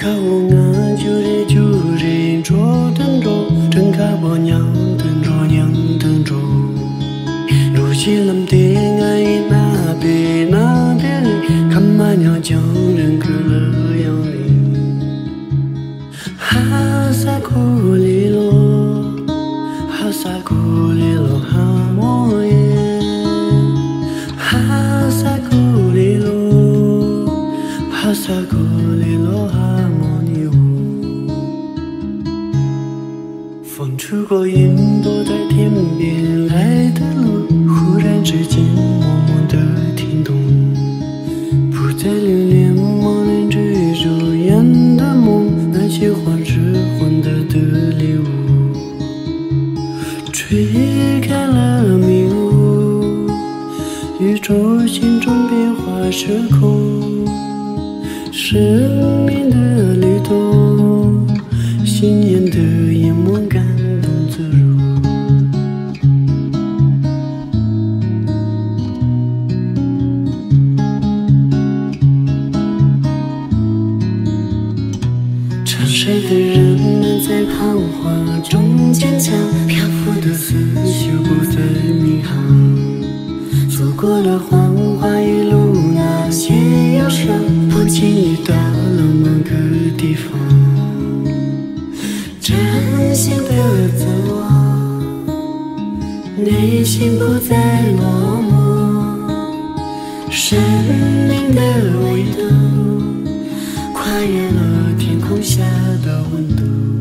我啊，就着等着，真卡波娘等着。如今lâm tiếng ai na bên khăm mà nhau trong rừng cứ lỡ nhau đi ha sa cô lilo ha mô ye ha sa cô lilo ha mô nhiều 风吹过云朵在天边来的路，忽然之间默默地听懂，不再留恋茫然追逐眼的梦，那些幻是换得的礼物，吹开了迷雾，宇宙心中变化时空，生命的律动，信念的眼眸感动自如。沉睡的人们在彷徨中坚强，漂浮的思绪不再迷航，走过了黄花一路那些忧伤，不经意到了某个地方，真心的自我，内心不再落寞，生命的维度跨越了天空下的温度。